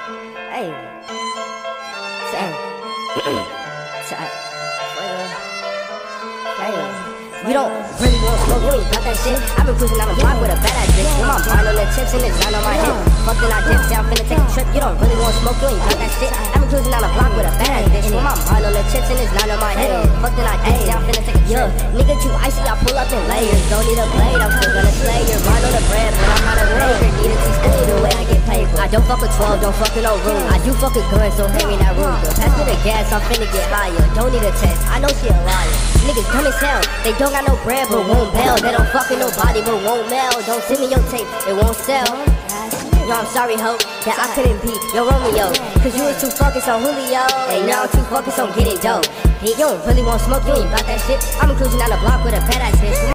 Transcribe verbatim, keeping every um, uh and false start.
Hey. Hey. You don't really want smoke, you ain't got that shit. I've been cruising down the block with a bad ass bitch. With my mind on the tips and it's not on my head. Fuck then I dip, say I'm finna take a trip. You don't really want smoke, you ain't got that shit. I've been cruising down the block with a bad ass bitch. With my mind on the tips and it's not on my head. Fuck then I dip, say I'm finna take a trip. Nigga too icy, I pull up in layers. Don't need a blade, I'm still gonna slay your mind on the bread, but I'm not a laser. Need a teaspoon the way I get paid. I don't fuck with twelve, don't fuck with no room. I do fuck with guns, so hand me that room. Pass me the gas, I'm finna get higher. Don't need a test, I know she a liar. Niggas dumb as hell, they don't got no bread but won't bail. They don't fuck with nobody but won't mail. Don't send me your tape, it won't sell. Yo, I'm sorry ho, that I couldn't be your Romeo, cause you was too focused on Julio, and now I'm too focused on getting dope. You don't really want smoke, you ain't about that shit. I'm cruising down the block with a bad ass bitch.